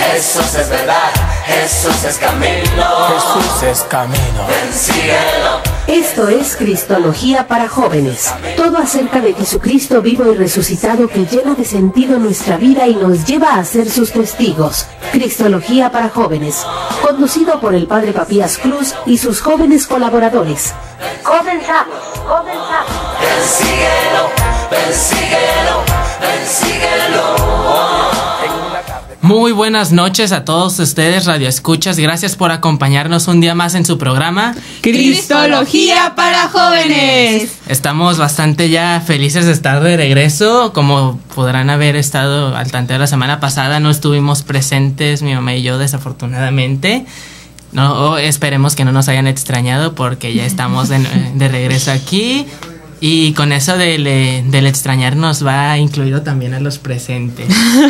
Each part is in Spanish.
Jesús es verdad, Jesús es camino, Jesús es camino. ven, síguelo. Esto es Cristología para Jóvenes. Todo acerca de Jesucristo vivo y resucitado que llena de sentido nuestra vida y nos lleva a ser sus testigos. Cristología para Jóvenes. Conducido por el Padre Papías Cruz y sus jóvenes colaboradores. Comenzamos. Ven, síguelo, ven, síguelo, ven, síguelo. Muy buenas noches a todos ustedes, radioescuchas. Gracias por acompañarnos un día más en su programa Cristología para Jóvenes. Estamos bastante ya felices de estar de regreso. Como podrán haber estado al tanteo la semana pasada, no estuvimos presentes mi mamá y yo, desafortunadamente. No, esperemos que no nos hayan extrañado porque ya estamos de regreso aquí. Y con eso del extrañarnos va incluido también a los presentes.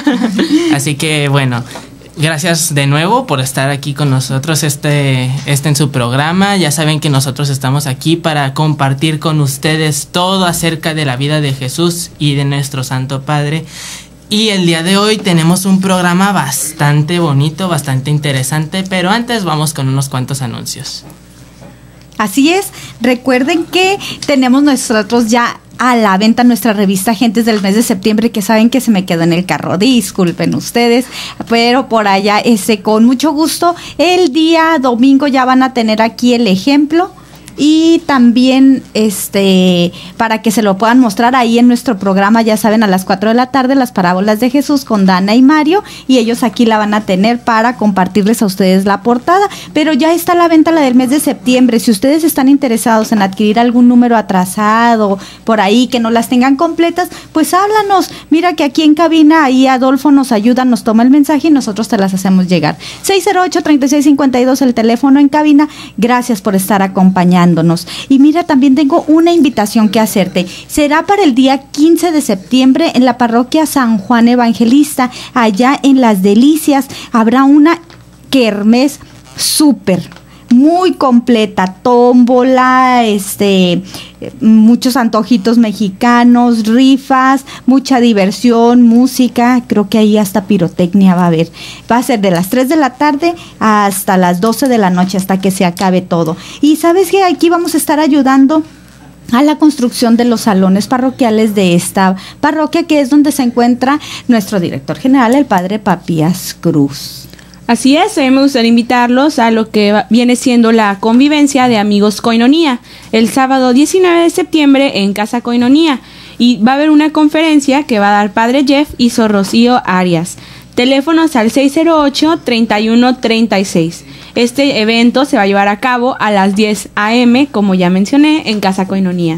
Así que bueno, gracias de nuevo por estar aquí con nosotros en su programa. Ya saben que nosotros estamos aquí para compartir con ustedes todo acerca de la vida de Jesús y de nuestro Santo Padre. Y el día de hoy tenemos un programa bastante bonito, bastante interesante, pero antes vamos con unos cuantos anuncios. Así es, recuerden que tenemos nosotros ya a la venta nuestra revista Gentes del mes de septiembre, que saben que se me quedó en el carro, disculpen ustedes, pero por allá con mucho gusto el día domingo ya van a tener aquí el ejemplo. Y también para que se lo puedan mostrar ahí en nuestro programa, ya saben, a las 4 de la tarde, las parábolas de Jesús con Dana y Mario, y ellos aquí la van a tener para compartirles a ustedes la portada. Pero ya está a la venta la del mes de septiembre. Si ustedes están interesados en adquirir algún número atrasado por ahí que no las tengan completas, pues háblanos. Mira que aquí en cabina ahí Adolfo nos ayuda, nos toma el mensaje y nosotros te las hacemos llegar. 608-3652 el teléfono en cabina. Gracias por estar acompañándonos. Y mira, también tengo una invitación que hacerte. Será para el día 15 de septiembre en la parroquia San Juan Evangelista, allá en Las Delicias. Habrá una kermés súper, muy completa, tómbola, muchos antojitos mexicanos, rifas, mucha diversión, música, creo que ahí hasta pirotecnia va a haber. Va a ser de las 3 de la tarde hasta las 12 de la noche, hasta que se acabe todo. Y sabes que aquí vamos a estar ayudando a la construcción de los salones parroquiales de esta parroquia, que es donde se encuentra nuestro director general, el Padre Papías Cruz. Así es, a mí me gustaría invitarlos a lo que viene siendo la convivencia de Amigos Koinonía, el sábado 19 de septiembre en Casa Koinonía. Y va a haber una conferencia que va a dar Padre Jeff y Sor Rocío Arias. Teléfonos al 608-3136. Este evento se va a llevar a cabo a las 10 a.m., como ya mencioné, en Casa Koinonía.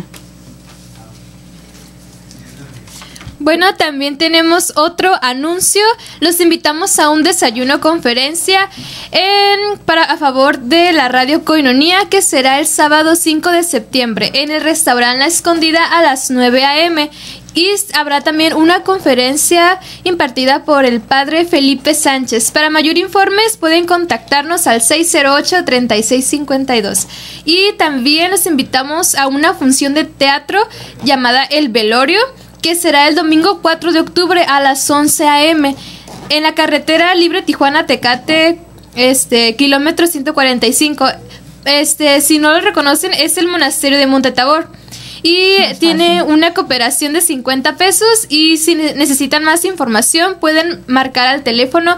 Bueno, también tenemos otro anuncio. Los invitamos a un desayuno conferencia a favor de la Radio Koinonía, que será el sábado 5 de septiembre en el restaurante La Escondida a las 9 a.m. Y habrá también una conferencia impartida por el Padre Felipe Sánchez. Para mayor informes pueden contactarnos al 608-3652. Y también los invitamos a una función de teatro llamada El Velorio, que será el domingo 4 de octubre a las 11 a.m. en la carretera libre Tijuana-Tecate, kilómetro 145. Si no lo reconocen, es el monasterio de Monte Tabor. Y tiene una cooperación de 50 pesos. Y si necesitan más información, pueden marcar al teléfono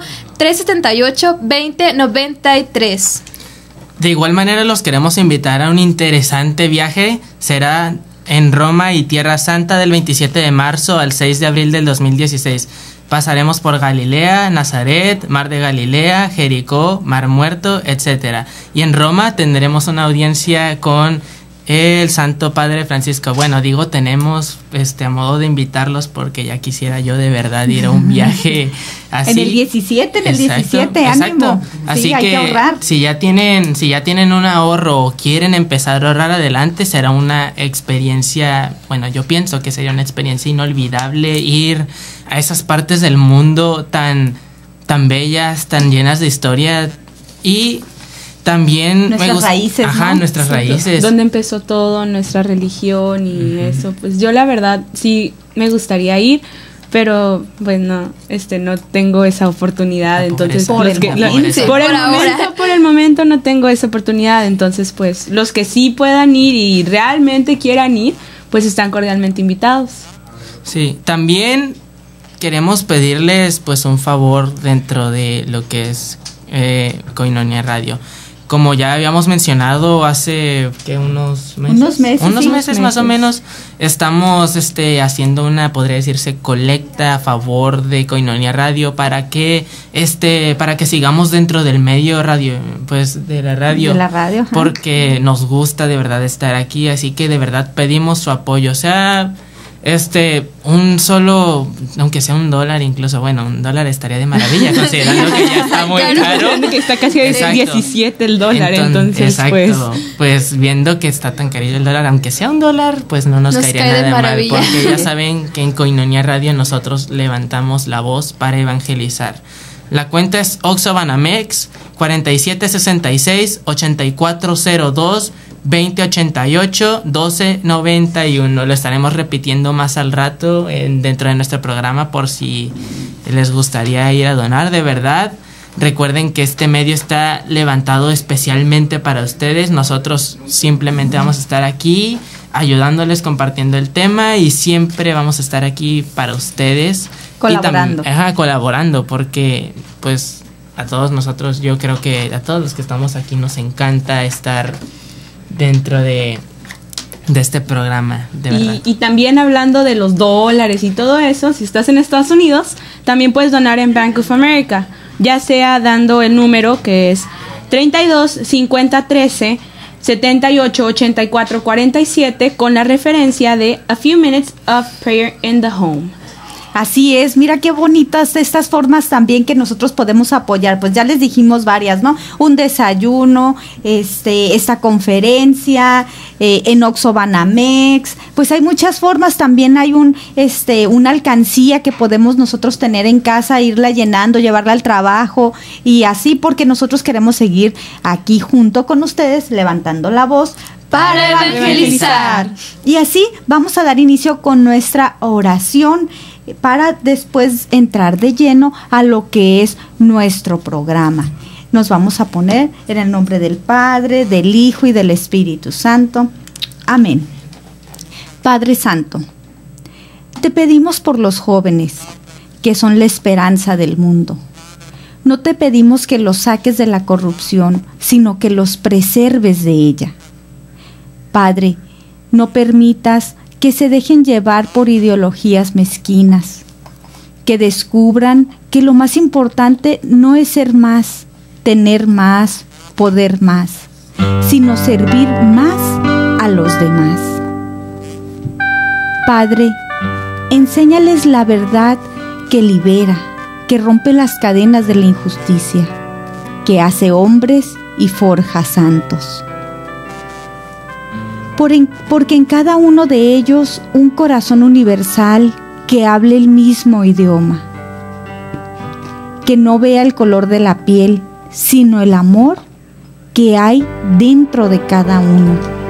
378-2093. De igual manera, los queremos invitar a un interesante viaje. Será en Roma y Tierra Santa del 27 de marzo al 6 de abril del 2016. Pasaremos por Galilea, Nazaret, Mar de Galilea, Jericó, Mar Muerto, etc. Y en Roma tendremos una audiencia con el Santo Padre Francisco. Bueno, tenemos a modo de invitarlos porque ya quisiera yo de verdad ir a un viaje así. En el 17, Exacto. ánimo. Así sí, hay que ahorrar. Si ya tienen un ahorro o quieren empezar a ahorrar adelante, será una experiencia, bueno, yo pienso que sería una experiencia inolvidable ir a esas partes del mundo tan bellas, tan llenas de historia. Y también nuestras raíces, ajá, ¿no? Nuestras sí, raíces. Donde empezó todo, nuestra religión y eso. Pues yo la verdad sí me gustaría ir. pero bueno, no tengo esa oportunidad, La entonces pobreza. por el momento no tengo esa oportunidad, entonces pues los que sí puedan ir y realmente quieran ir, pues están cordialmente invitados. Sí, también queremos pedirles pues un favor dentro de lo que es Koinonia Radio. Como ya habíamos mencionado hace unos meses más o menos, estamos podría decirse, colecta a favor de Koinonia Radio para que sigamos dentro del medio radio, pues de la radio, ajá. Porque nos gusta de verdad estar aquí, así que de verdad pedimos su apoyo, o sea, un solo, aunque sea $1 incluso, bueno, $1 estaría de maravilla, considerando que ya está muy caro. Que está casi de 17 el dólar, entonces pues viendo que está tan carillo el dólar, aunque sea $1, pues no nos caería cae de nada mal, maravilla. porque ya saben que en Koinonia Radio nosotros levantamos la voz para evangelizar. La cuenta es Oxxo-Banamex 4766-8402 2088-1291. Lo estaremos repitiendo más al rato dentro de nuestro programa por si les gustaría ir a donar, de verdad. Recuerden que este medio está levantado especialmente para ustedes. Nosotros simplemente vamos a estar aquí ayudándoles, compartiendo el tema, y siempre vamos a estar aquí para ustedes. Colaborando. Colaborando, porque pues a todos nosotros, yo creo que a todos los que estamos aquí nos encanta estar dentro de este programa, de verdad. Y también hablando de los dólares y todo eso, si estás en Estados Unidos, también puedes donar en Bank of America, ya sea dando el número que es 32 50 13 78 84 47 con la referencia de A Few Minutes of Prayer in the Home. Así es, mira qué bonitas estas formas también que nosotros podemos apoyar. Pues ya les dijimos varias, ¿no? Un desayuno, esta conferencia, en Oxxo-Banamex. Pues hay muchas formas. También hay una alcancía que podemos nosotros tener en casa, irla llenando, llevarla al trabajo y así, porque nosotros queremos seguir aquí junto con ustedes levantando la voz para evangelizar. Y así vamos a dar inicio con nuestra oración para después entrar de lleno a lo que es nuestro programa. Nos vamos a poner en el nombre del Padre, del Hijo y del Espíritu Santo. Amén. Padre Santo, te pedimos por los jóvenes, que son la esperanza del mundo. No te pedimos que los saques de la corrupción, sino que los preserves de ella. Padre, no permitas que se dejen llevar por ideologías mezquinas, que descubran que lo más importante no es ser más, tener más, poder más, sino servir más a los demás. Padre, enséñales la verdad que libera, que rompe las cadenas de la injusticia, que hace hombres y forja santos. Porque en cada uno de ellos un corazón universal que hable el mismo idioma, que no vea el color de la piel, sino el amor que hay dentro de cada uno.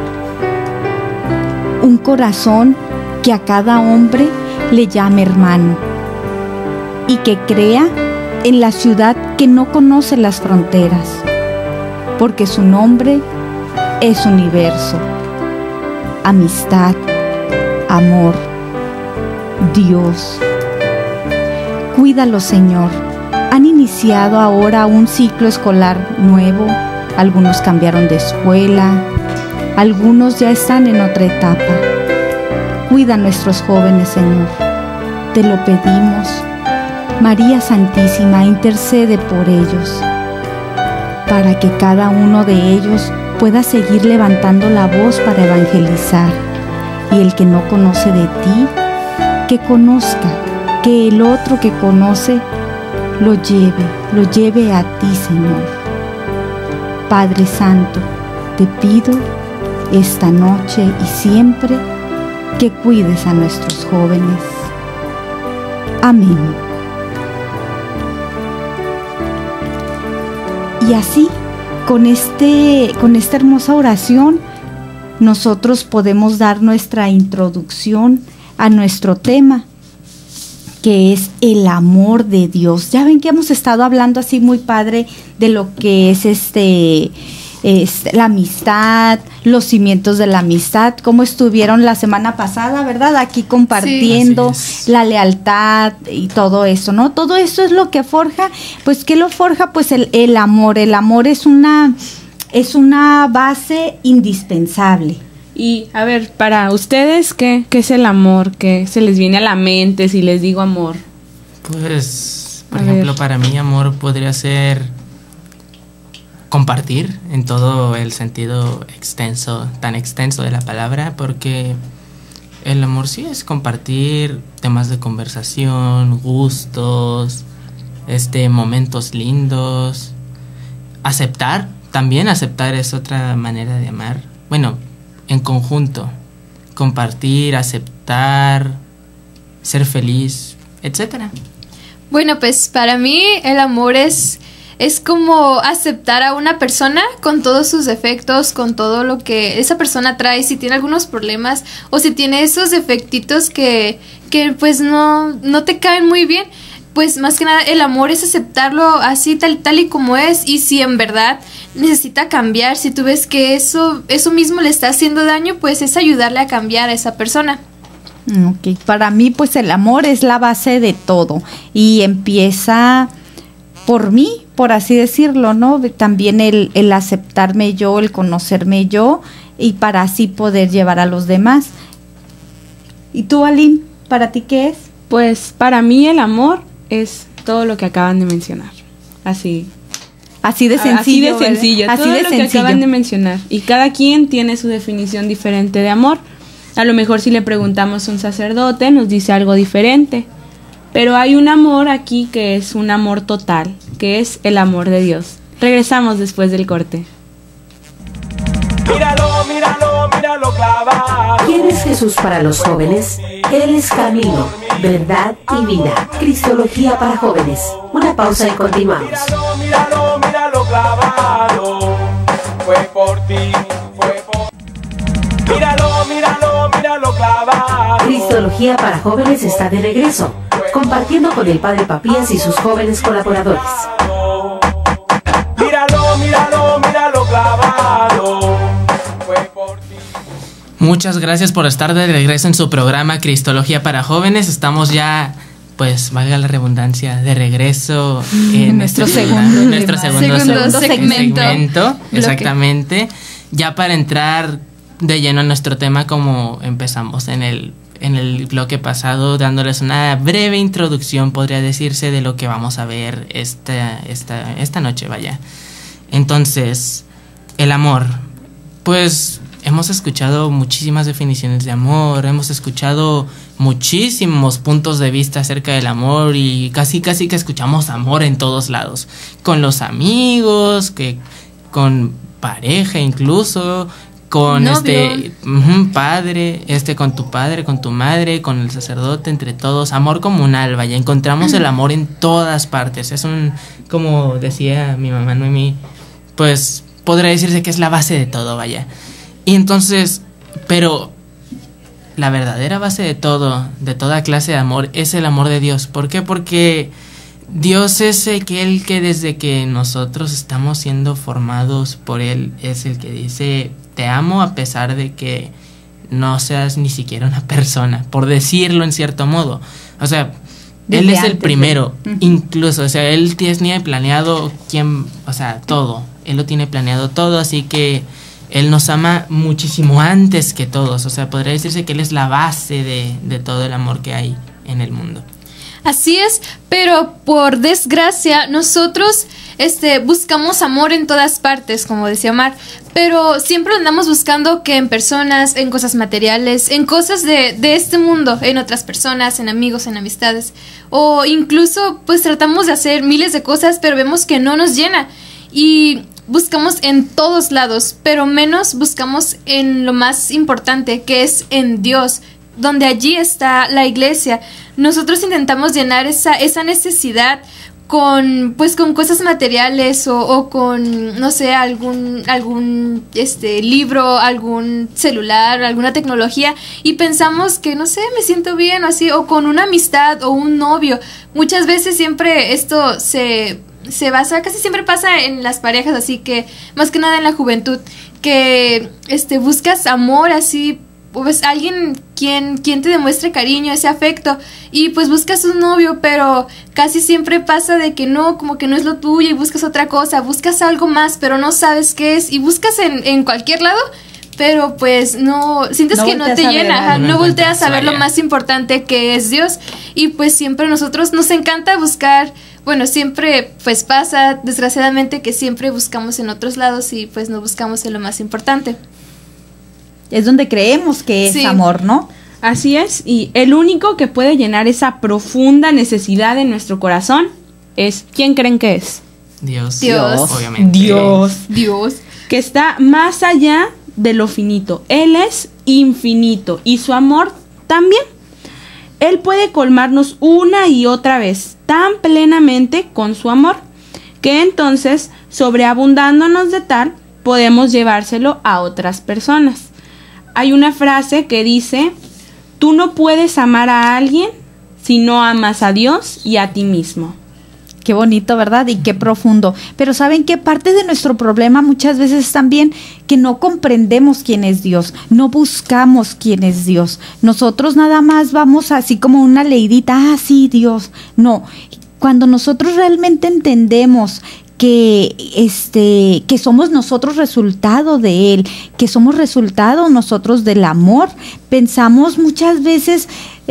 Un corazón que a cada hombre le llame hermano y que crea en la ciudad que no conoce las fronteras, porque su nombre es universo. Amistad, amor, Dios. Cuídalo, Señor. Han iniciado ahora un ciclo escolar nuevo. Algunos cambiaron de escuela. Algunos ya están en otra etapa. Cuida a nuestros jóvenes, Señor. Te lo pedimos. María Santísima, intercede por ellos, para que cada uno de ellos pueda seguir levantando la voz para evangelizar, y el que no conoce de ti, que conozca, que el otro que conoce lo lleve a ti, Señor. Padre Santo, te pido esta noche y siempre que cuides a nuestros jóvenes. Amén. Y así, con esta hermosa oración, nosotros podemos dar nuestra introducción a nuestro tema, que es el amor de Dios. Ya ven que hemos estado hablando así muy padre de lo que es la amistad, los cimientos de la amistad, cómo estuvieron la semana pasada, ¿verdad? Aquí compartiendo la lealtad y todo eso, ¿no? Todo eso es lo que forja, pues ¿qué lo forja? Pues el amor. El amor es una base indispensable. Y a ver, para ustedes, ¿qué es el amor? ¿Qué se les viene a la mente si les digo amor? Pues, por ejemplo, para mí amor podría ser compartir en todo el sentido tan extenso de la palabra, porque el amor sí es compartir temas de conversación, gustos, momentos lindos, aceptar es otra manera de amar. Bueno, en conjunto, compartir, aceptar, ser feliz, etcétera. Bueno, pues para mí el amor es como aceptar a una persona con todos sus defectos, con todo lo que esa persona trae, si tiene algunos problemas o si tiene esos defectitos que pues no te caen muy bien. Pues más que nada el amor es aceptarlo así tal y como es, y si en verdad necesita cambiar, si tú ves que eso mismo le está haciendo daño, pues es ayudarle a cambiar a esa persona. Ok, para mí pues el amor es la base de todo y empieza por mí, por así decirlo, ¿no? También el aceptarme yo, el conocerme yo, y para así poder llevar a los demás. ¿Y tú, Aline, para ti qué es? Pues para mí el amor es todo lo que acaban de mencionar. Así de sencillo. Todo lo que acaban de mencionar. Y cada quien tiene su definición diferente de amor. A lo mejor si le preguntamos a un sacerdote nos dice algo diferente. Pero hay un amor aquí que es un amor total, que es el amor de Dios. Regresamos después del corte. Míralo clavado. ¿Quién es Jesús para los jóvenes? Él es camino, verdad y vida. Cristología para jóvenes. Una pausa y continuamos. Míralo clavado. Fue por ti, fue por... Míralo clavado. Cristología para jóvenes está de regreso, compartiendo con el Padre Papías y sus jóvenes colaboradores. Míralo clavado. Fue por ti. Muchas gracias por estar de regreso en su programa Cristología para jóvenes. Estamos ya, pues valga la redundancia, de regreso en nuestro segundo segmento. Exactamente. Ya para entrar de lleno en nuestro tema, como empezamos en el bloque pasado, dándoles una breve introducción, podría decirse, de lo que vamos a ver esta noche, vaya. Entonces, el amor. Pues hemos escuchado muchísimas definiciones de amor, hemos escuchado muchísimos puntos de vista acerca del amor, y casi que escuchamos amor en todos lados, con los amigos, con pareja incluso, con padre, con tu padre, con tu madre, con el sacerdote, entre todos, amor comunal, vaya, encontramos el amor en todas partes. Es como decía mi mamá Noemí, pues podría decirse que es la base de todo, vaya. Y entonces, pero la verdadera base de todo, de toda clase de amor, es el amor de Dios. ¿Por qué? Porque Dios es aquel que desde que nosotros estamos siendo formados por Él, es el que dice, te amo a pesar de que no seas ni siquiera una persona, por decirlo en cierto modo. O sea, Él es el primero, incluso, o sea, Él tiene planeado todo. Él lo tiene planeado todo, así que Él nos ama muchísimo antes que todos. O sea, podría decirse que Él es la base de todo el amor que hay en el mundo. Así es, pero por desgracia nosotros buscamos amor en todas partes, como decía Omar, pero siempre andamos buscando que en personas, en cosas materiales, en cosas de este mundo, en otras personas, en amigos, en amistades, o incluso pues tratamos de hacer miles de cosas, pero vemos que no nos llena, y buscamos en todos lados, pero menos buscamos en lo más importante, que es en Dios, donde allí está la iglesia. Nosotros intentamos llenar esa necesidad con cosas materiales o con, no sé, algún libro, algún celular, alguna tecnología, y pensamos que, no sé, me siento bien o así, o con una amistad o un novio. Muchas veces siempre esto se basa, casi siempre pasa en las parejas, así que más que nada en la juventud, que buscas amor así, pues alguien quien te demuestre cariño, ese afecto, y pues buscas un novio, pero casi siempre pasa de que no, como que no es lo tuyo y buscas otra cosa, buscas algo más, pero no sabes qué es, y buscas en cualquier lado, pero pues no, sientes que no te llena, no volteas a ver lo más importante que es Dios, y pues siempre nosotros nos encanta buscar, bueno, siempre pues pasa, desgraciadamente, que siempre buscamos en otros lados y pues no buscamos en lo más importante. Es donde creemos que es amor, ¿no? Así es, y el único que puede llenar esa profunda necesidad en nuestro corazón es, ¿quién creen que es? Dios. Obviamente. Dios. Que está más allá de lo finito. Él es infinito y su amor también. Él puede colmarnos una y otra vez tan plenamente con su amor, que entonces, sobreabundándonos de tal, podemos llevárselo a otras personas. Hay una frase que dice, tú no puedes amar a alguien si no amas a Dios y a ti mismo. Qué bonito, ¿verdad? Y qué profundo. Pero ¿saben qué? Parte de nuestro problema muchas veces es también que no comprendemos quién es Dios, no buscamos quién es Dios. Nosotros nada más vamos así como una leidita, sí, Dios. No, cuando nosotros realmente entendemos que somos nosotros resultado de Él, que somos resultado nosotros del amor, pensamos muchas veces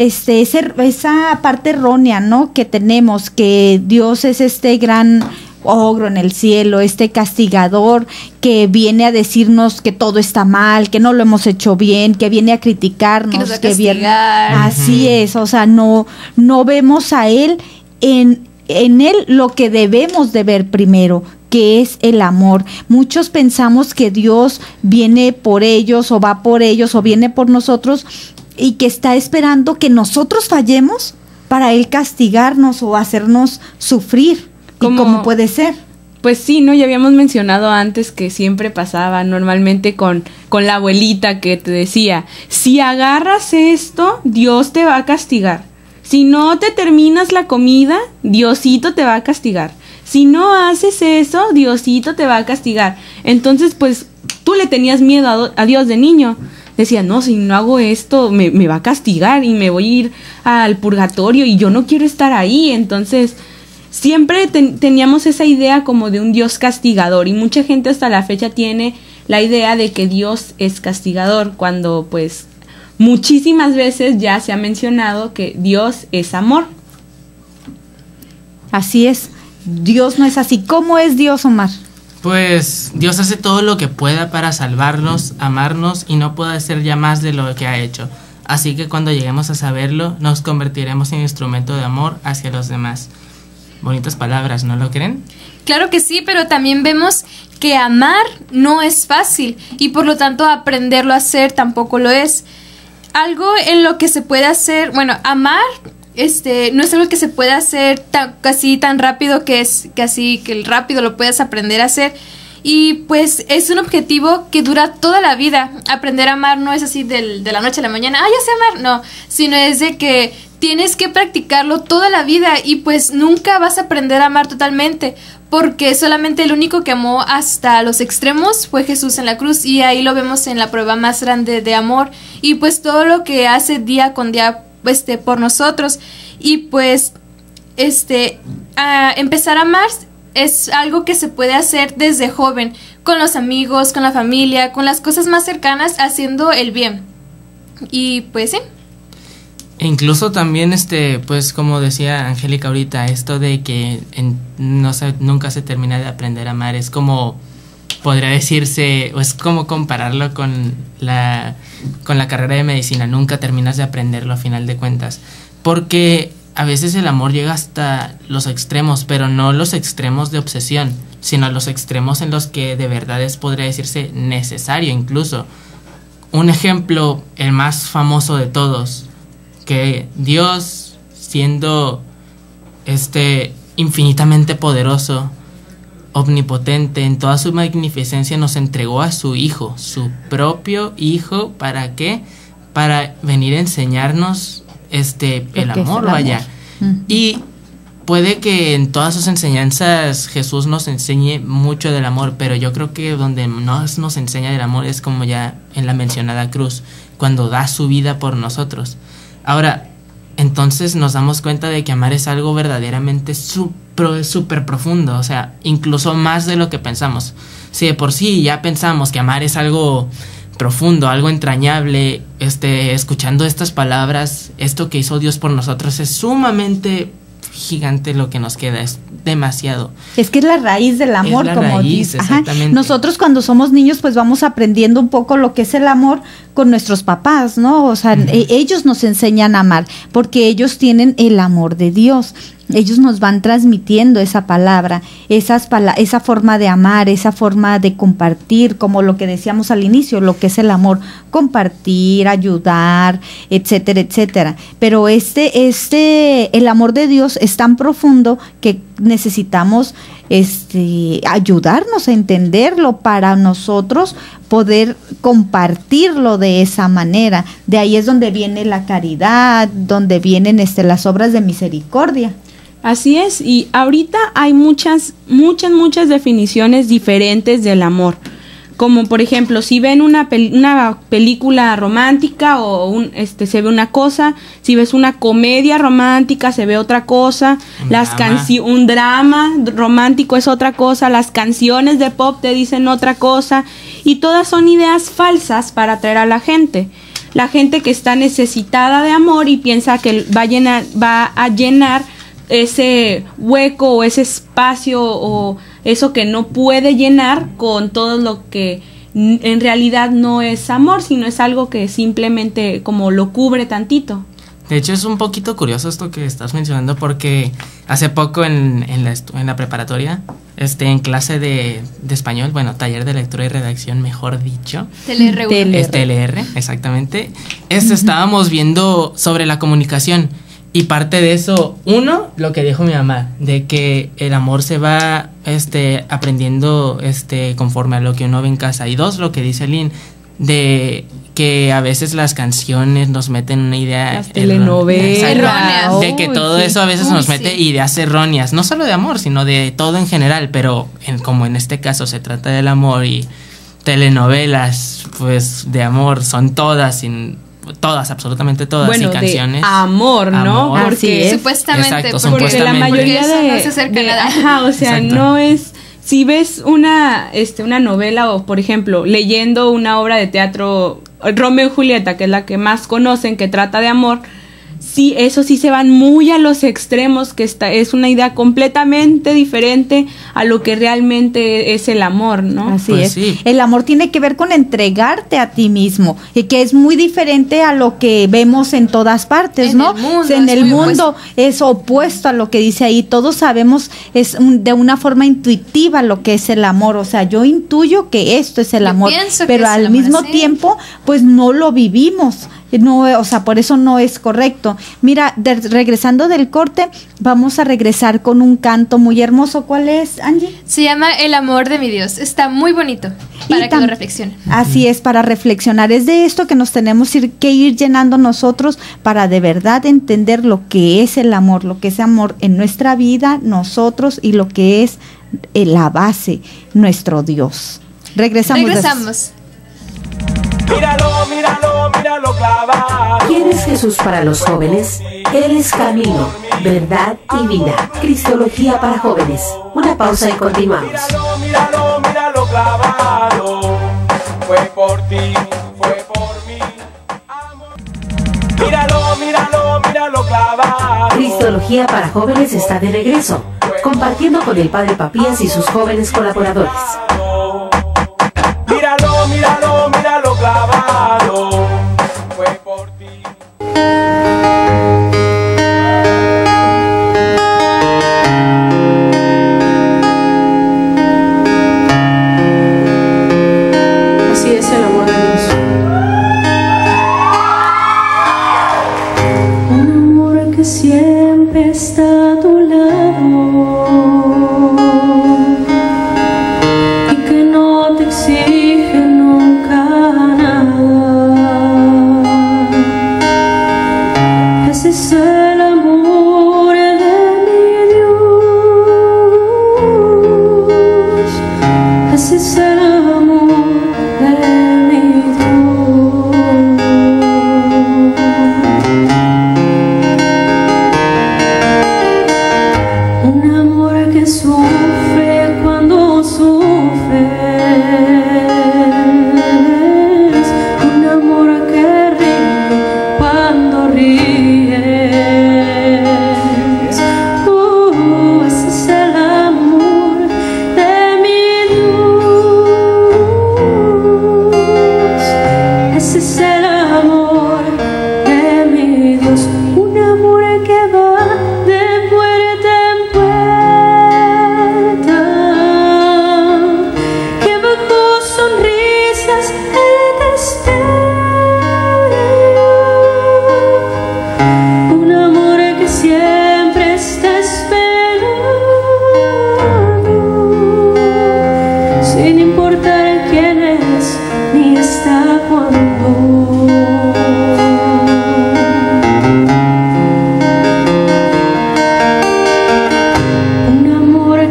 esa parte errónea, ¿no?, que tenemos, que Dios es este gran ogro en el cielo, este castigador que viene a decirnos que todo está mal, que no lo hemos hecho bien, que viene a criticarnos, que nos va a castigar. Así es, o sea, no vemos a Él en Él lo que debemos de ver primero, que es el amor. Muchos pensamos que Dios viene por ellos o va por ellos o viene por nosotros y que está esperando que nosotros fallemos para Él castigarnos o hacernos sufrir. ¿Cómo puede ser? Pues sí, ¿no? Ya habíamos mencionado antes que siempre pasaba normalmente con la abuelita que te decía, si agarras esto, Dios te va a castigar. Si no te terminas la comida, Diosito te va a castigar. Si no haces eso, Diosito te va a castigar. Entonces, pues, tú le tenías miedo a Dios de niño. Decía, no, si no hago esto, me va a castigar y me voy a ir al purgatorio y yo no quiero estar ahí. Entonces, siempre teníamos esa idea como de un Dios castigador. Y mucha gente hasta la fecha tiene la idea de que Dios es castigador, cuando, pues, muchísimas veces ya se ha mencionado que Dios es amor. Así es, Dios no es así. ¿Cómo es Dios, Omar? Pues Dios hace todo lo que pueda para salvarnos, amarnos y no puede hacer ya más de lo que ha hecho. Así que cuando lleguemos a saberlo, nos convertiremos en instrumento de amor hacia los demás. Bonitas palabras, ¿no lo creen? Claro que sí, pero también vemos que amar no es fácil y por lo tanto aprenderlo a hacer tampoco lo es. Algo en lo que se puede hacer, bueno, amar no es algo que se puede hacer casi tan rápido que el rápido lo puedes aprender a hacer. Y pues es un objetivo que dura toda la vida. Aprender a amar no es así de la noche a la mañana, ya sé amar, no, sino es de que tienes que practicarlo toda la vida y pues nunca vas a aprender a amar totalmente, porque solamente el único que amó hasta los extremos fue Jesús en la cruz, y ahí lo vemos en la prueba más grande de amor, y pues todo lo que hace día con día por nosotros. Y pues empezar a amar es algo que se puede hacer desde joven, con los amigos, con la familia, con las cosas más cercanas, haciendo el bien. Y pues sí. E incluso también, pues como decía Angélica ahorita, esto de que nunca se termina de aprender a amar, es como, podría decirse, o es como compararlo con la carrera de medicina, nunca terminas de aprenderlo a final de cuentas, porque a veces el amor llega hasta los extremos, pero no los extremos de obsesión, sino los extremos en los que de verdad podría decirse necesario incluso. Un ejemplo, el más famoso de todos, que Dios, siendo infinitamente poderoso, omnipotente, en toda su magnificencia nos entregó a su Hijo, su propio Hijo, ¿para qué? Para venir a enseñarnos el amor, vaya. Y puede que en todas sus enseñanzas Jesús nos enseñe mucho del amor, pero yo creo que donde más nos enseña del amor es como ya en la mencionada cruz, cuando da su vida por nosotros. Ahora, entonces nos damos cuenta de que amar es algo verdaderamente súper profundo, o sea, incluso más de lo que pensamos. Si de por sí ya pensamos que amar es algo profundo, algo entrañable, escuchando estas palabras, esto que hizo Dios por nosotros es sumamente gigante lo que nos queda, es demasiado. Es que es la raíz del amor, como dice. Nosotros cuando somos niños pues vamos aprendiendo un poco lo que es el amor con nuestros papás, ¿no? O sea, ellos nos enseñan a amar porque ellos tienen el amor de Dios. Ellos nos van transmitiendo esa palabra, esa forma de amar, esa forma de compartir, como lo que decíamos al inicio, lo que es el amor, compartir, ayudar, etcétera, etcétera. Pero el amor de Dios es tan profundo que necesitamos ayudarnos a entenderlo para nosotros poder compartirlo de esa manera. De ahí es donde viene la caridad, donde vienen las obras de misericordia. Así es, y ahorita hay muchas definiciones diferentes del amor. Como por ejemplo, si ven una película romántica o se ve una cosa, si ves una comedia romántica se ve otra cosa, un drama romántico es otra cosa, las canciones de pop te dicen otra cosa, y todas son ideas falsas para atraer a la gente. La gente que está necesitada de amor y piensa que va a llenar ese hueco o ese espacio o eso que no puede llenar con todo lo que en realidad no es amor, sino es algo que simplemente como lo cubre tantito. De hecho es un poquito curioso esto que estás mencionando porque hace poco en la preparatoria, en clase de español, bueno, taller de lectura y redacción, mejor dicho. TLR, exactamente. Estábamos viendo sobre la comunicación. Y parte de eso, uno, lo que dijo mi mamá, de que el amor se va aprendiendo conforme a lo que uno ve en casa. Y dos, lo que dice Lynn, de que a veces las canciones nos meten una idea las telenovelas, de que todo eso a veces nos mete ideas erróneas, no solo de amor, sino de todo en general, pero como en este caso se trata del amor y telenovelas, pues de amor son todas, absolutamente todas, bueno, y canciones. De amor, ¿no? Porque supuestamente, exacto, porque la mayoría no se acerca nada. O sea, exacto. No es. Si ves una novela o, por ejemplo, leyendo una obra de teatro, Romeo y Julieta, que es la que más conocen, que trata de amor, sí, eso sí se van muy a los extremos, que es una idea completamente diferente a lo que realmente es el amor, ¿no? Así pues es. Sí. El amor tiene que ver con entregarte a ti mismo, y que es muy diferente a lo que vemos en todas partes, ¿no? En el mundo es opuesto a lo que dice ahí. Todos sabemos de una forma intuitiva lo que es el amor. O sea, yo intuyo que esto es el amor, pero al mismo tiempo, pues no lo vivimos. No, o sea, por eso no es correcto. Mira, regresando del corte, vamos a regresar con un canto muy hermoso. ¿Cuál es, Angie? Se llama El amor de mi Dios. Está muy bonito para que lo reflexionen. Así es, para reflexionar. Es de esto que nos tenemos que ir llenando nosotros para de verdad entender lo que es el amor, lo que es amor en nuestra vida, nosotros, y lo que es la base, nuestro Dios. Regresamos. Míralo clavado. ¿Quién es Jesús para los jóvenes? Él es camino, verdad y vida. Cristología para jóvenes. Una pausa y continuamos. Míralo clavado. Fue por ti, fue por mí. Míralo clavado. Cristología para jóvenes está de regreso, compartiendo con el Padre Papías y sus jóvenes colaboradores. Míralo clavado. Fue por ti. Así es el amor de Dios. Un amor que siempre está a tu lado.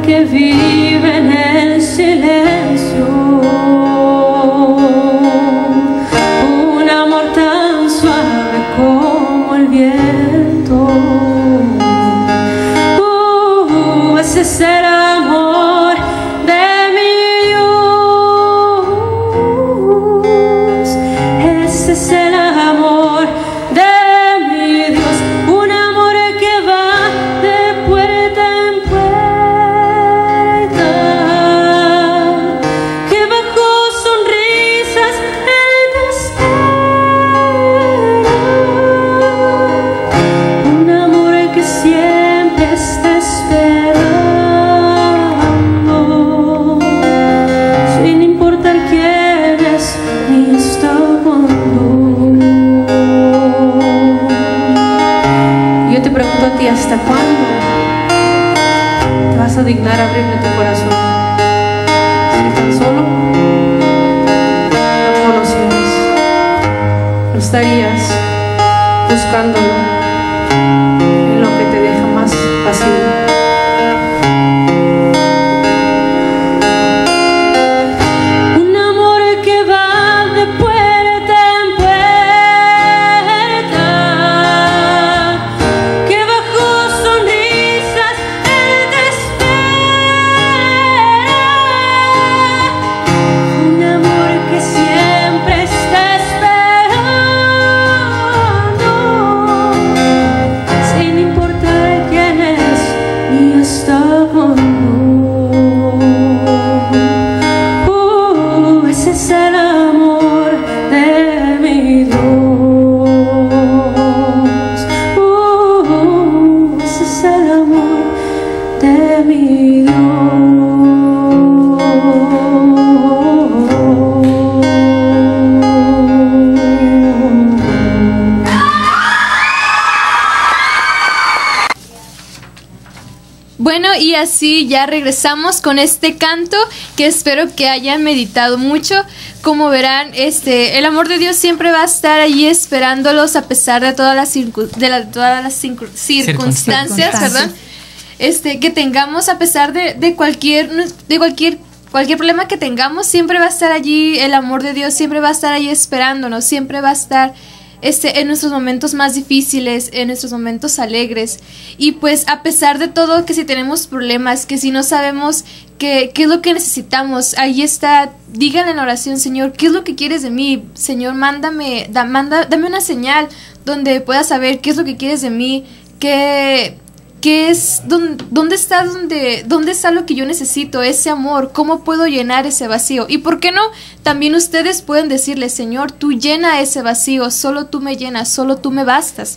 que vive en el silencio, un amor tan suave como el viento. Ese es el amor de mi Dios, ese es el amor de mi Dios, un amor que va de puerta en puerta, que bajo sonrisas Él te espera, un amor que siempre está esperando, sin importar quién es ni hasta cuándo. Yo te pregunto a ti, ¿hasta cuándo te vas a dignar a abrirle tu corazón? Si tan solo lo conocieras, no estarías buscándolo en lo que te deja más vacío. Un amor que va de puerta en puerta, que bajo sonrisas Él te espera, un amor que siempre está esperando, sin importar quién es ni hasta cuándo. Ese es el amor de mi Dios. Ese es el amor de mi Dios. Bueno, y así ya regresamos con este canto que espero que hayan meditado mucho. Como verán, el amor de Dios siempre va a estar allí esperándolos a pesar de todas las circunstancias, perdón, que tengamos, a pesar de cualquier problema que tengamos, siempre va a estar allí el amor de Dios, siempre va a estar allí esperándonos, siempre va a estar en nuestros momentos más difíciles, en nuestros momentos alegres. Y pues a pesar de todo, que si tenemos problemas, que si no sabemos qué es lo que necesitamos, ahí está, díganle en oración: Señor, ¿qué es lo que quieres de mí? Señor, dame una señal donde pueda saber qué es lo que quieres de mí, qué es, dónde está lo que yo necesito, ese amor, cómo puedo llenar ese vacío. Y por qué no, también ustedes pueden decirle: Señor, tú llena ese vacío, solo tú me llenas, solo tú me bastas.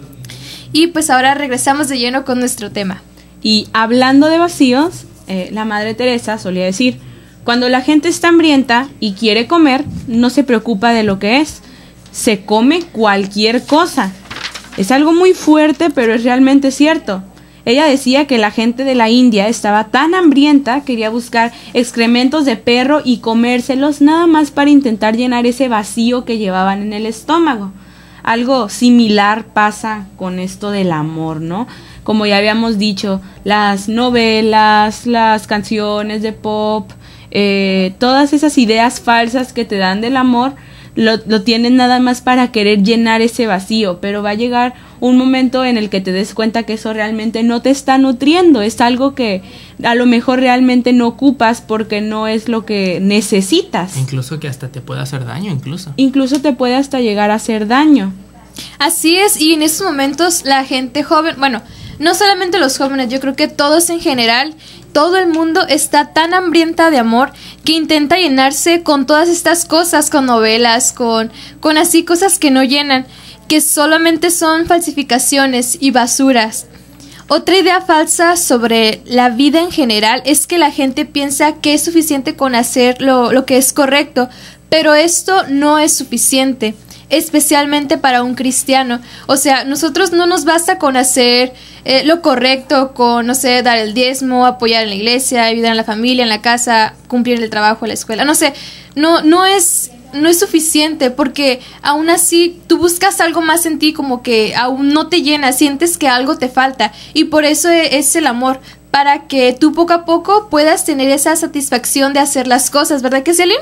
Y pues ahora regresamos de lleno con nuestro tema. Y hablando de vacíos, la Madre Teresa solía decir: cuando la gente está hambrienta y quiere comer, no se preocupa de lo que es, se come cualquier cosa. Es algo muy fuerte, pero es realmente cierto. Ella decía que la gente de la India estaba tan hambrienta, quería buscar excrementos de perro y comérselos nada más para intentar llenar ese vacío que llevaban en el estómago. Algo similar pasa con esto del amor, ¿no? Como ya habíamos dicho, las novelas, las canciones de pop, todas esas ideas falsas que te dan del amor, lo tienen nada más para querer llenar ese vacío, pero va a llegar un momento en el que te des cuenta que eso realmente no te está nutriendo, es algo que a lo mejor realmente no ocupas porque no es lo que necesitas. Incluso que hasta te puede hacer daño, Incluso te puede hasta llegar a hacer daño. Así es, y en estos momentos la gente joven, bueno, no solamente los jóvenes, yo creo que todos en general, todo el mundo está tan hambrienta de amor que intenta llenarse con todas estas cosas, con novelas, con así cosas que no llenan, que solamente son falsificaciones y basuras. Otra idea falsa sobre la vida en general es que la gente piensa que es suficiente con hacer lo que es correcto, pero esto no es suficiente, especialmente para un cristiano. O sea, nosotros no nos basta con hacer lo correcto, con, no sé, dar el diezmo, apoyar en la iglesia, ayudar en la familia, en la casa, cumplir el trabajo, en la escuela, no sé, no es suficiente, porque aún así tú buscas algo más en ti, como que aún no te llena, sientes que algo te falta, y por eso es el amor. para que tú poco a poco puedas tener esa satisfacción de hacer las cosas, ¿verdad que Celine?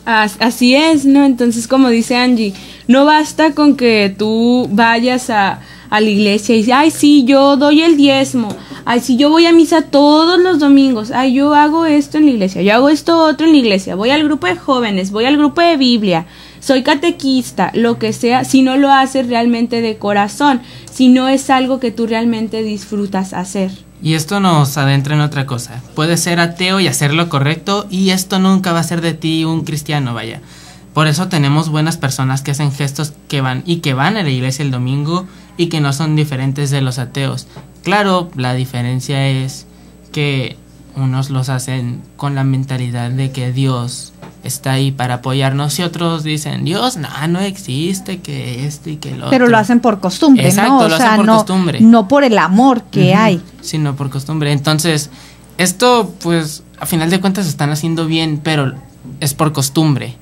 Así es, ¿no? Entonces, como dice Angie, no basta con que tú vayas a la iglesia y dices, ay, sí, yo doy el diezmo, ay, sí, yo voy a misa todos los domingos, ay, yo hago esto en la iglesia, yo hago esto otro en la iglesia, voy al grupo de jóvenes, voy al grupo de Biblia, soy catequista, lo que sea, si no lo haces realmente de corazón, si no es algo que tú realmente disfrutas hacer. Y esto nos adentra en otra cosa. Puedes ser ateo y hacer lo correcto, y esto nunca va a ser de ti un cristiano, vaya. Por eso tenemos buenas personas que hacen gestos que van a la iglesia el domingo y que no son diferentes de los ateos. Claro, la diferencia es que unos los hacen con la mentalidad de que Dios está ahí para apoyarnos, y otros dicen, Dios no existe, que esto y que lo otro. Pero lo hacen por costumbre, exacto, ¿no? lo hacen por costumbre. No por el amor que hay. Sino por costumbre. Entonces, esto, pues, a final de cuentas están haciendo bien, pero es por costumbre.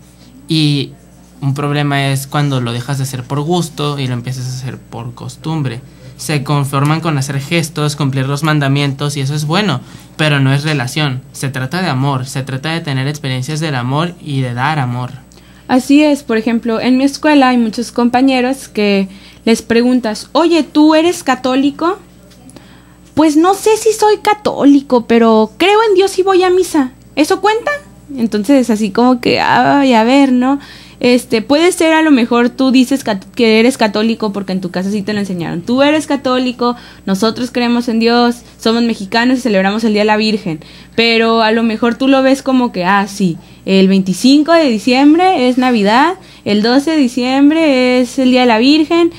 Y un problema es cuando lo dejas de hacer por gusto y lo empiezas a hacer por costumbre. Se conforman con hacer gestos, cumplir los mandamientos, y eso es bueno, pero no es relación. Se trata de amor, se trata de tener experiencias del amor y de dar amor. Así es, por ejemplo, en mi escuela hay muchos compañeros que les preguntas, oye, ¿tú eres católico? Pues no sé si soy católico, pero creo en Dios y voy a misa. ¿Eso cuenta? Entonces, así como que, ay, a ver, ¿no? Puede ser, a lo mejor tú dices que eres católico porque en tu casa sí te lo enseñaron. Tú eres católico, nosotros creemos en Dios, somos mexicanos y celebramos el Día de la Virgen. Pero a lo mejor tú lo ves como que, sí, el 25 de diciembre es Navidad, el 12 de diciembre es el Día de la Virgen,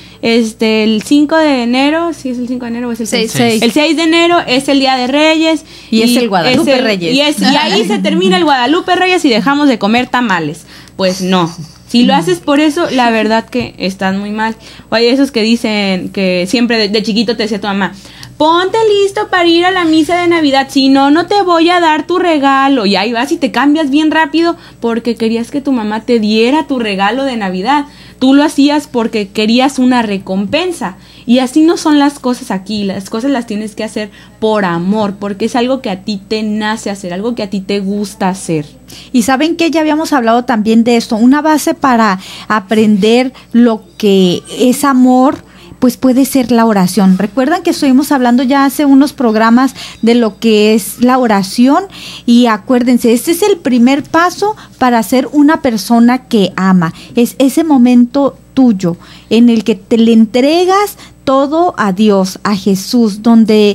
el 5 de enero, ¿sí es el 5 de enero o es el 6? El 6 de enero es el Día de Reyes. Y es el Guadalupe Reyes. Y ahí se termina el Guadalupe Reyes y dejamos de comer tamales. Pues no. Si lo haces por eso, la verdad que estás muy mal. O hay esos que dicen que siempre de chiquito te decía tu mamá, ponte listo para ir a la misa de Navidad, si no, no te voy a dar tu regalo. Y ahí vas y te cambias bien rápido porque querías que tu mamá te diera tu regalo de Navidad. Tú lo hacías porque querías una recompensa. Y así no son las cosas aquí. Las cosas las tienes que hacer por amor, porque es algo que a ti te nace hacer, algo que a ti te gusta hacer. Y saben que ya habíamos hablado también de esto, una base para aprender lo que es amor, pues puede ser la oración. Recuerdan que estuvimos hablando ya hace unos programas de lo que es la oración, y acuérdense, este es el primer paso para ser una persona que ama. Es ese momento tuyo en el que te le entregas todo a Dios, a Jesús, donde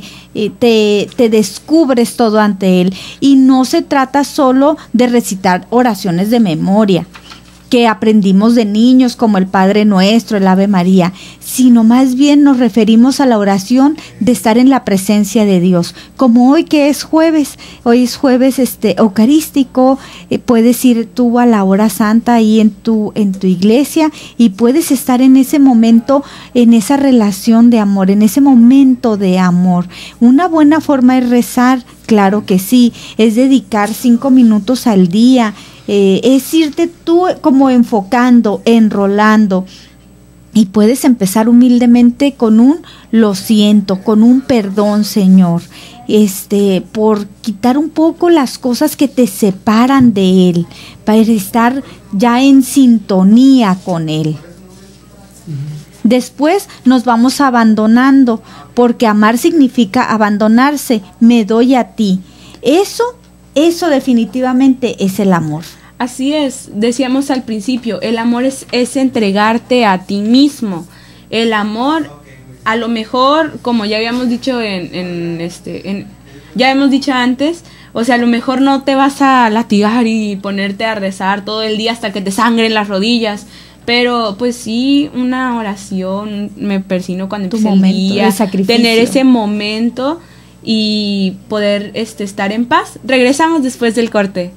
te descubres todo ante Él. Y no se trata solo de recitar oraciones de memoria que aprendimos de niños como el Padre Nuestro, el Ave María, sino más bien nos referimos a la oración de estar en la presencia de Dios, como hoy que es jueves eucarístico. Puedes ir tú a la hora santa ahí en tu iglesia, y puedes estar en ese momento, en esa relación de amor, en ese momento de amor. Una buena forma es rezar, claro que sí, es dedicar 5 minutos al día. Es irte tú como enfocando, enrolando, y puedes empezar humildemente con un lo siento, con un perdón, Señor, por quitar un poco las cosas que te separan de Él, para estar ya en sintonía con Él. Después nos vamos abandonando, porque amar significa abandonarse. Me doy a ti. Eso definitivamente es el amor. Así es, decíamos al principio, el amor es entregarte a ti mismo. El amor, a lo mejor, como ya habíamos dicho ya hemos dicho antes, o sea, a lo mejor no te vas a latigar y ponerte a rezar todo el día hasta que te sangren las rodillas, pero pues sí, una oración, me persino cuando empieza el día, tener ese momento y poder estar en paz. Regresamos después del corte.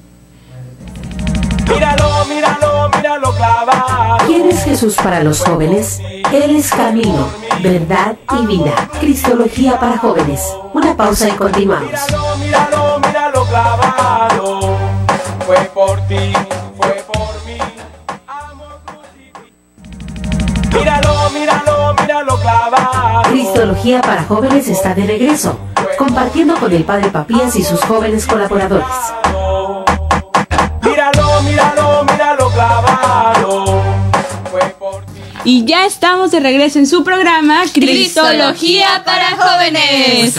Míralo clavado. ¿Quién es Jesús para los jóvenes? Él es camino, verdad y vida. Cristología para jóvenes. Una pausa y continuamos. Míralo clavado. Fue por ti, fue por mí. Amor crucificado. Míralo clavado. Cristología para jóvenes está de regreso. compartiendo con el Padre Papías y sus jóvenes colaboradores. Míralo, míralo, míralo clavado. Fue por ti. Y ya estamos de regreso en su programa Cristología para Jóvenes.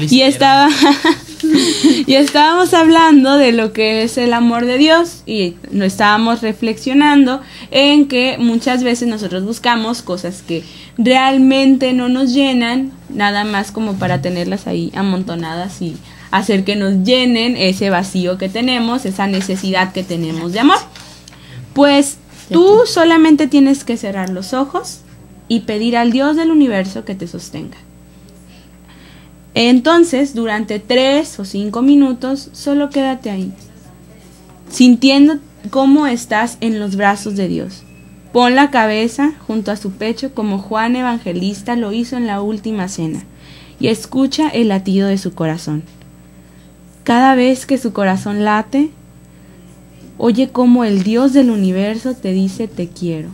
Y estábamos hablando de lo que es el amor de Dios y lo estábamos reflexionando en que muchas veces nosotros buscamos cosas que realmente no nos llenan, nada más como para tenerlas ahí amontonadas y hacer que nos llenen ese vacío que tenemos, esa necesidad que tenemos de amor. Pues tú solamente tienes que cerrar los ojos y pedir al Dios del universo que te sostenga. Entonces, durante 3 o 5 minutos, solo quédate ahí, sintiendo cómo estás en los brazos de Dios. Pon la cabeza junto a su pecho como Juan Evangelista lo hizo en la última cena y escucha el latido de su corazón. Cada vez que su corazón late, oye cómo el Dios del universo te dice te quiero.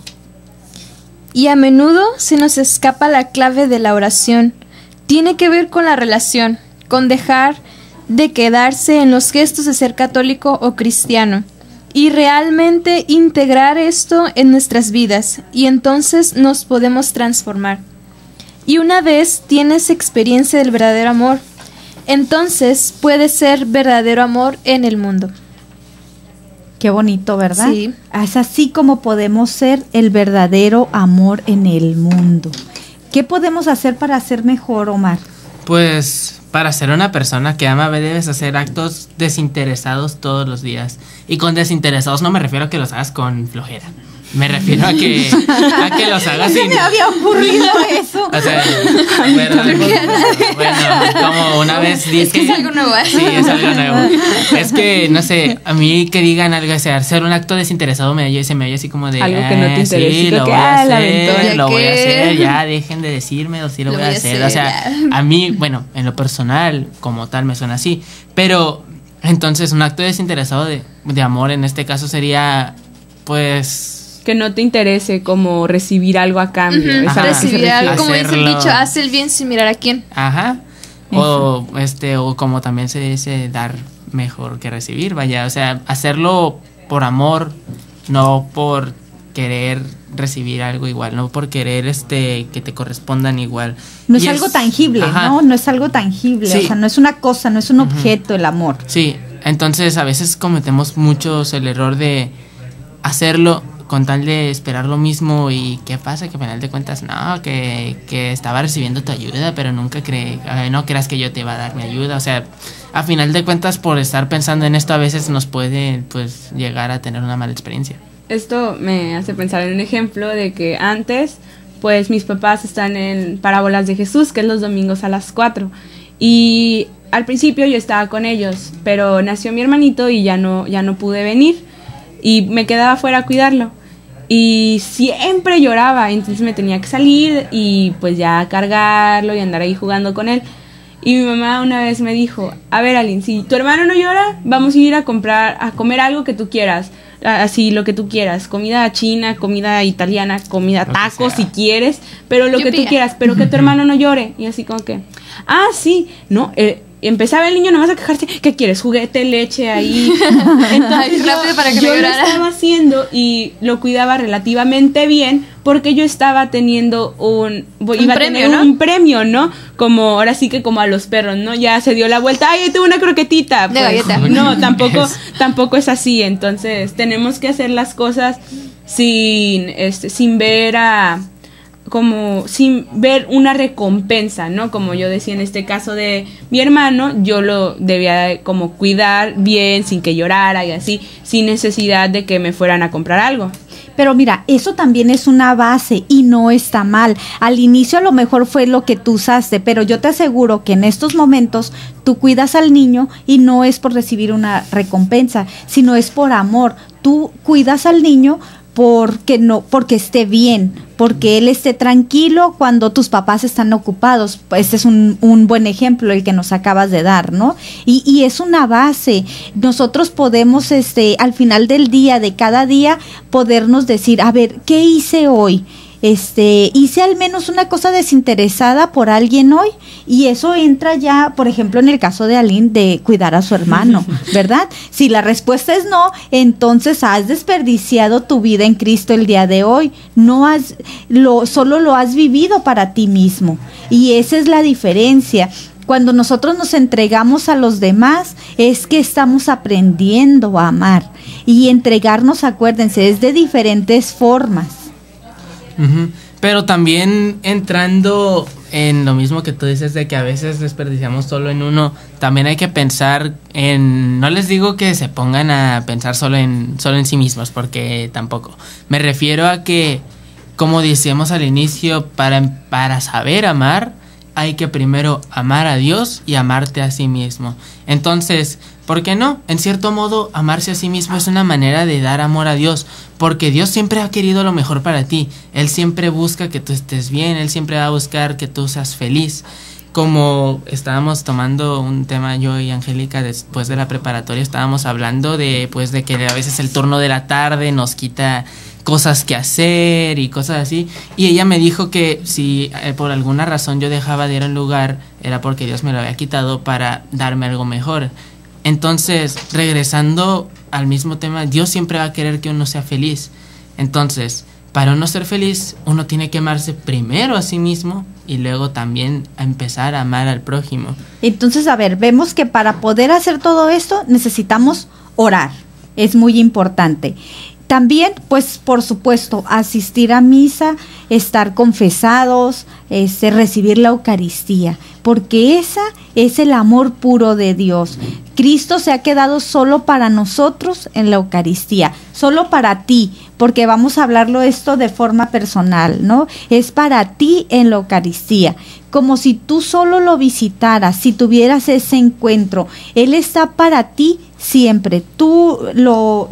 Y a menudo se nos escapa la clave de la oración. Tiene que ver con la relación, con dejar de quedarse en los gestos de ser católico o cristiano y realmente integrar esto en nuestras vidas, y entonces nos podemos transformar. Y una vez tienes experiencia del verdadero amor, entonces puede ser verdadero amor en el mundo. Qué bonito, ¿verdad? Sí. Es así como podemos ser el verdadero amor en el mundo. ¿Qué podemos hacer para ser mejor, Omar? Pues para ser una persona que ama debes hacer actos desinteresados todos los días. Y con desinteresados no me refiero a que los hagas con flojera. Me refiero a que los hagas sin... me había ocurrido eso. O sea, bueno, como una vez dije... Es que es algo nuevo, ¿eh? Sí, es algo nuevo. Es que, no sé, a mí que digan algo, o sea, hacer un acto desinteresado se me oye así como de... Algo que no te interesa. Sí, lo voy a hacer, ya dejen de decirme, o sí lo voy a hacer. O sea, ya. a mí, bueno, en lo personal, como tal, me suena así. Pero, entonces, un acto desinteresado de amor, en este caso sería, pues... Que no te interese como recibir algo a cambio. Ujú, Es a lo que se recibir algo, refiere. como dice el Hacerlo. dicho, haz el bien sin mirar a quién. Ajá. O como también se dice, dar mejor que recibir, vaya, o sea, hacerlo por amor, no por querer recibir algo igual, no por querer que te correspondan igual. No es Y algo tangible, ajá. ¿no? No es algo tangible, Sí. o sea, no es una cosa, no es un objeto el amor. Sí, entonces a veces cometemos muchos el error de hacerlo con tal de esperar lo mismo. ¿Y qué pasa? Que al final de cuentas, no, que estaba recibiendo tu ayuda, pero nunca no creas que yo te iba a dar mi ayuda. O sea, a final de cuentas, por estar pensando en esto, a veces nos puede, pues, llegar a tener una mala experiencia. Esto me hace pensar en un ejemplo de que antes, pues, mis papás están en Parábolas de Jesús, que es los domingos a las 4. Y al principio yo estaba con ellos, pero nació mi hermanito y ya no pude venir. Y me quedaba afuera a cuidarlo. Y siempre lloraba, entonces me tenía que salir y pues ya cargarlo y andar ahí jugando con él. Y mi mamá una vez me dijo, a ver, Aline, si tu hermano no llora, vamos a ir a comer algo que tú quieras, así lo que tú quieras, comida china, comida italiana, comida tacos si quieres, pero lo que tú quieras, pero que tu hermano no llore. Y así como que, sí, no, empezaba el niño nomás a quejarse, ¿qué quieres? Juguete, leche ahí. Entonces rápido para que no yo lo llorara. estaba haciendo y lo cuidaba relativamente bien porque yo estaba teniendo iba a premio, tener ¿no? un premio, ¿no? Como ahora sí que como a los perros, ¿no? Ya se dio la vuelta, ¡ay, tuve una croquetita! De galleta. No, tampoco es así. Entonces tenemos que hacer las cosas sin ver sin ver una recompensa, ¿no? Como yo decía en este caso de mi hermano, yo lo debía como cuidar bien, sin que llorara y así, sin necesidad de que me fueran a comprar algo. Pero mira, eso también es una base y no está mal. Al inicio a lo mejor fue lo que tú usaste, pero yo te aseguro que en estos momentos tú cuidas al niño y no es por recibir una recompensa, sino es por amor. Tú cuidas al niño porque esté bien, porque él esté tranquilo cuando tus papás están ocupados. Este es un buen ejemplo el que nos acabas de dar, ¿no? Y es una base. Nosotros podemos al final del día, de cada día, podernos decir, a ver, ¿qué hice hoy? hice al menos una cosa desinteresada por alguien hoy, y eso entra ya, por ejemplo, en el caso de Aline, de cuidar a su hermano, ¿verdad? Si la respuesta es no, entonces has desperdiciado tu vida en Cristo el día de hoy, solo lo has vivido para ti mismo, y esa es la diferencia. Cuando nosotros nos entregamos a los demás, es que estamos aprendiendo a amar, y entregarnos, acuérdense, es de diferentes formas. Pero también entrando en lo mismo que tú dices de que a veces desperdiciamos solo en uno, también hay que pensar no les digo que se pongan a pensar solo en sí mismos, porque tampoco. Me refiero a que, como decíamos al inicio, para saber amar, hay que primero amar a Dios y amarte a sí mismo. Entonces, ¿por qué no? En cierto modo, amarse a sí mismo es una manera de dar amor a Dios, porque Dios siempre ha querido lo mejor para ti. Él siempre busca que tú estés bien, Él siempre va a buscar que tú seas feliz. Como estábamos tomando un tema yo y Angélica después de la preparatoria, estábamos hablando de que a veces el turno de la tarde nos quita cosas que hacer y cosas así, y ella me dijo que si por alguna razón yo dejaba de ir a un lugar era porque Dios me lo había quitado para darme algo mejor. Entonces, regresando al mismo tema, Dios siempre va a querer que uno sea feliz. Entonces, para uno ser feliz, uno tiene que amarse primero a sí mismo y luego también a empezar a amar al prójimo. Entonces, a ver, vemos que para poder hacer todo esto necesitamos orar, es muy importante. También, pues, por supuesto, asistir a misa, estar confesados, recibir la Eucaristía, porque esa es el amor puro de Dios. Cristo se ha quedado solo para nosotros en la Eucaristía, solo para ti, porque vamos a hablarlo esto de forma personal, ¿no? Es para ti en la Eucaristía, como si tú solo lo visitaras, si tuvieras ese encuentro. Él está para ti siempre, tú lo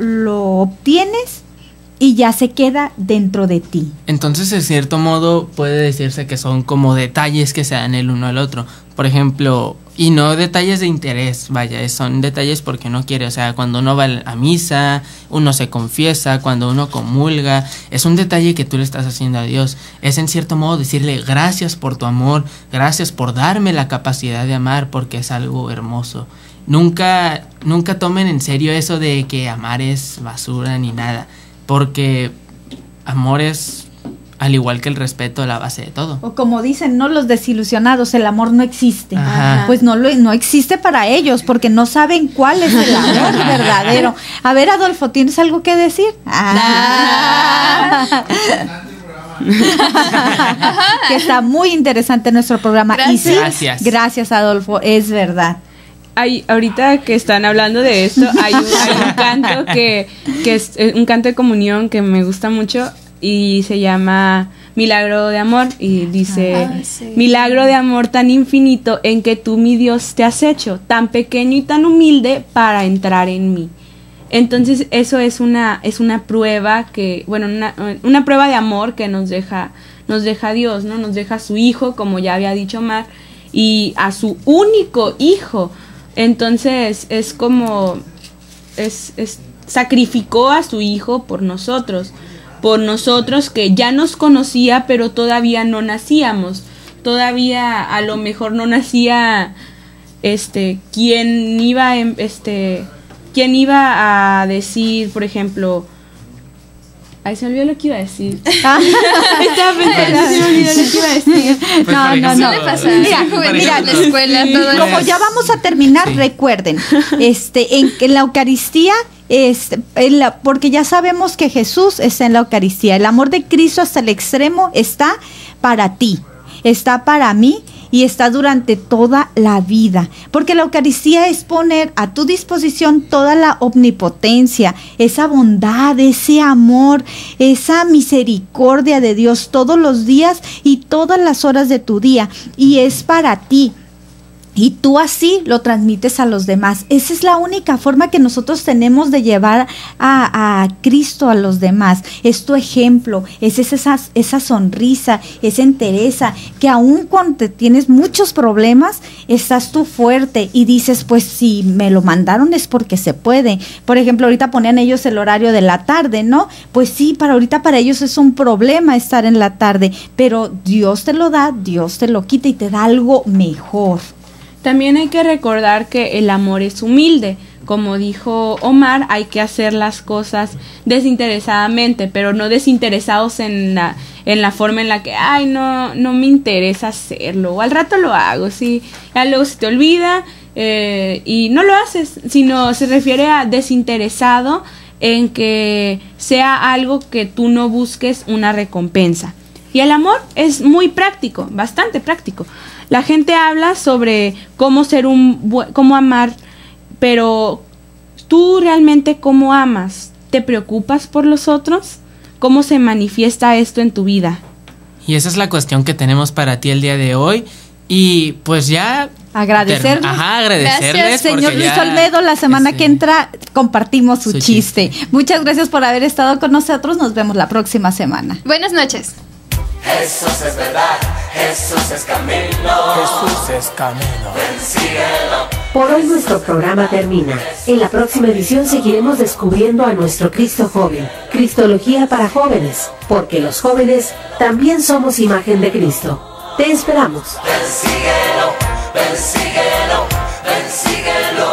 obtienes y ya se queda dentro de ti. Entonces, en cierto modo, puede decirse que son como detalles que se dan el uno al otro. Por ejemplo, y no detalles de interés, vaya, son detalles porque uno quiere. O sea, cuando uno va a misa, uno se confiesa, cuando uno comulga, es un detalle que tú le estás haciendo a Dios. Es en cierto modo decirle gracias por tu amor, gracias por darme la capacidad de amar, porque es algo hermoso. Nunca tomen en serio eso de que amar es basura ni nada, porque amor es, al igual que el respeto, la base de todo. O como dicen, ¿no? Los desilusionados, el amor no existe. Ajá. Pues no existe para ellos, porque no saben cuál es el amor verdadero. A ver, Adolfo, ¿tienes algo que decir? Que está muy interesante nuestro programa. Gracias. Y sí, gracias, Adolfo, es verdad. Ahorita que están hablando de esto, hay un canto que es un canto de comunión que me gusta mucho y se llama Milagro de Amor, y dice: sí. Milagro de amor tan infinito en que tú, mi Dios, te has hecho tan pequeño y tan humilde para entrar en mí. Entonces eso es una prueba que, bueno, una prueba de amor que nos deja Dios, ¿no? Nos deja a su hijo, como ya había dicho Mar, y a su único hijo. Entonces es como sacrificó a su hijo por nosotros que ya nos conocía, pero todavía no nacíamos, todavía a lo mejor no nacía quién iba a decir, por ejemplo. Ay, se me olvidó lo que iba a decir. Estaba pensando, se me olvidó lo que iba a decir. Pues No. Suele pasar. Mira, en la escuela, todo como eso. ya vamos a terminar, Sí. recuerden, en la Eucaristía, porque ya sabemos que Jesús está en la Eucaristía. El amor de Cristo hasta el extremo está para ti, está para mí y está durante toda la vida, porque la Eucaristía es poner a tu disposición toda la omnipotencia, esa bondad, ese amor, esa misericordia de Dios todos los días y todas las horas de tu día, y es para ti. Y tú así lo transmites a los demás. Esa es la única forma que nosotros tenemos de llevar a Cristo a los demás. Es tu ejemplo, es esa sonrisa, esa entereza, que aun cuando tienes muchos problemas, estás tú fuerte y dices, pues si me lo mandaron es porque se puede. Por ejemplo, ahorita ponían ellos el horario de la tarde, ¿no? Pues sí, ahorita para ellos es un problema estar en la tarde, pero Dios te lo da, Dios te lo quita y te da algo mejor. También hay que recordar que el amor es humilde. Como dijo Omar, hay que hacer las cosas desinteresadamente, pero no desinteresados en la forma en la que, ay, no me interesa hacerlo, o al rato lo hago, sí, ya luego se te olvida y no lo haces, sino se refiere a desinteresado en que sea algo que tú no busques una recompensa. Y el amor es muy práctico, bastante práctico. La gente habla sobre cómo ser cómo amar, pero ¿tú realmente cómo amas? ¿Te preocupas por los otros? ¿Cómo se manifiesta esto en tu vida? Y esa es la cuestión que tenemos para ti el día de hoy. Y pues ya... agradecerles. Agradecerles. Gracias, señor Luis Olmedo. La semana que entra compartimos su chiste. Muchas gracias por haber estado con nosotros. Nos vemos la próxima semana. Buenas noches. Jesús es verdad, Jesús es camino. Jesús es camino. Ven, síguelo. Por hoy nuestro programa termina. En la próxima edición seguiremos descubriendo a nuestro Cristo joven. Cristología para jóvenes, porque los jóvenes también somos imagen de Cristo. Te esperamos. Ven, síguelo, ven, síguelo, ven, síguelo.